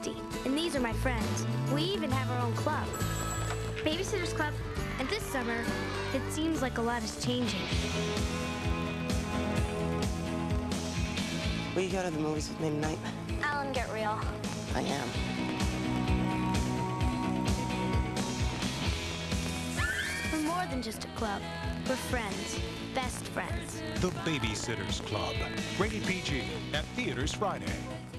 50, and these are my friends. We even have our own club, Babysitters Club, and this summer, it seems like a lot is changing. Will you go to the movies with me tonight? Alan, get real. I am. We're more than just a club. We're friends. Best friends. The Babysitters Club. Rated PG at theaters Friday.